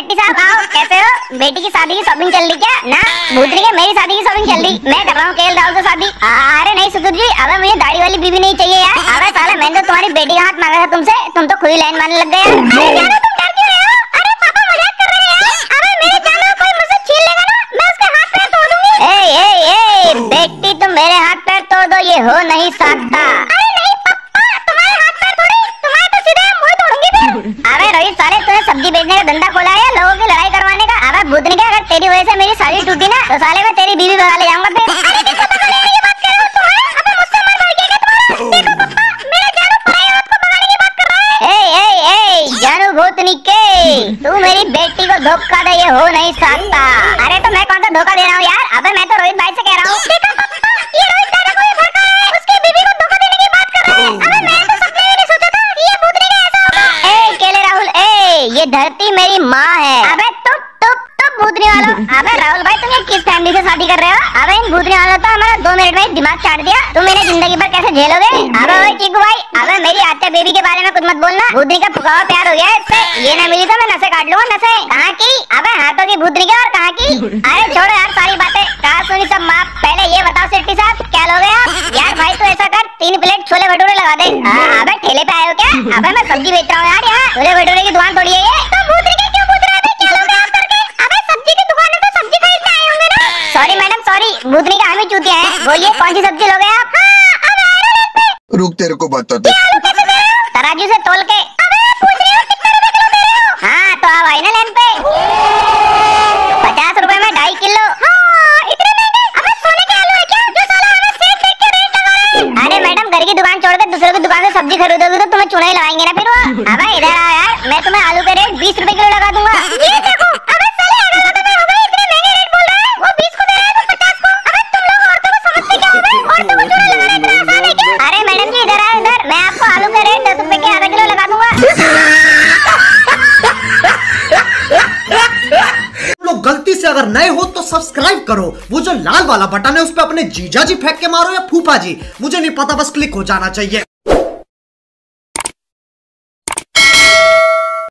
सेठी साहब आओ, कैसे हो? बेटी की शादी की शॉपिंग चल रही क्या? ना भूतनी के मेरी शादी की शॉपिंग चल रही। मैं कर रहा हूँ केएल राहुल से शादी। अरे नहीं सुधीर जी, अबे मुझे दाढ़ी वाली बीवी नहीं चाहिए यार। अबे साला मैंने तो तुम्हारी बेटी का हाथ मांगा था तुमसे, तुम तो खुद ही लाइन मारने लग गए यार। तुम डर क्यों रहे हो? अरे पापा मजाक कर रहे हैं यार। अबे मेरे जान में कोई मुझसे छीन लेगा ना, मैं उसके हाथ पैर तोड़ दूंगी। ए बेटी तुम मेरे हाथ पैर तोड़ दो, ये हो नहीं सकता। अरे नहीं पापा, तुम्हारे हाथ पैर थोड़ी, तुम्हारे तो सीधे मुंह तोड़ूंगी फिर। अबे रोहित साले तूने सब्जी बेचने का धंधा खोला है लोगों की लड़ाई करवाने का? अबे भूतनी के अगर तेरी वजह से मेरी शादी टूटी ना तो साले मैं तेरी बीवी भगा ले जाऊंगा फिर। अरे किसको भगाने की बात कर रहे हो तुम? अबे मुझसे मर मर के तुम्हारा देखो पापा, मेरे जानू पराई औरत को भगाने की बात कर रहा है। ए जानू भूतनी के, तू मेरी बेटी को धोखा दे, ये हो नहीं सकता। अरे तो मैं कौन सा धोखा दे रहा हूँ यार? अबे मैं तो रोहित भाई से कह रहा हूँ। देखो पापा, ये रोहित दादा को ये भड़का रहा है, उसकी बीवी को धोखा देने की बात कर रहा है। अबे मैं तो सपने में नहीं सोचा था कि ये भूतनी का ऐसा होगा। ए केले राहुल, ये धरती मेरी माँ है। अबे तुप भूतनी वालों। अबे राहुल भाई तुम ये किस फैमिली से शादी कर रहे हो? अबे इन भूतनी वालों तो हमारा 2 मिनट में दिमाग चाट दिया, तुम इन्हें जिंदगी भर कैसे झेलोगे? अबे ओए चीकू भाई, अबे मेरी आत्या बेबी के बारे में कुछ मत बोलना, भूतनी का फुका हुआ प्यार हो गया है इससे। ये ना मिली तो मैं नसें काट लूंगा, नसें। कहाँ की? अबे हाथों की भूतनी की और कहाँ की? अरे छोड़ो यार सारी बातें, कहा सुनी सब माफ। पहले ये बताओ सेठी साहब क्या लोगे आप? यार भाई तो ऐसा कर, 3 प्लेट छोले भटूरे लगा दे। अबे ठेले पे आए हो क्या? अबे मैं सब्जी बेच रहा हूँ यार, यहाँ छोले भटूरे की दुकान थोड़ी है ये। तो भूतनी के क्यों पूछ रहे थे क्या लोगे आप करके? अबे सब्जी की दुकान है तो सब्जी खरीदने आए होंगे ना। सॉरी मैडम सॉरी, भूतनी का हम ही चूतिया है। बोलिए कौन सी सब्जी लोगे आप? रुक तेरे को बताते। तराजू से तोल के। अबे पूछ रही हो कितने रुपए किलो दे रहे हो? हाँ तो आप आई ना लाइन पे। 50 रुपए में 2.5 किलो। हाँ इतने महंगे? अबे सोने के आलू है क्या जो साला हमें सेठ देख के रेट लगा रहे हैं? अरे मैडम घर की दुकान छोड़कर दूसरे की दुकान से सब्जी खरीदोगे तो तुम्हें चुनाई लगाएंगे ना फिर वो। अबे इधर आओ यार, मैं तुम्हें आलू के रेट 20 रुपए किलो लगा दूंगा। ये देखो अबे साले आलू लगाते हो गए, इतने महंगे रेट बोल रहे हैं। वो 20 को दे रहा है तुम 50 को। अबे तुम लोग औरतों को समझते क्या हो गए? औरतों को चुनाई लगाना इतना आसान है क्या? अरे मैडम जी इधर आओ इधर, मैं आपको आलू के रेट 10 रुपए के आधा किलो लगा दूंगा। लोग गलती से अगर नए हो तो सब्सक्राइब करो, वो जो लाल वाला बटन है उस पे अपने जीजा जी फेंक के मारो या फूफा जी, मुझे नहीं पता, बस क्लिक हो जाना चाहिए।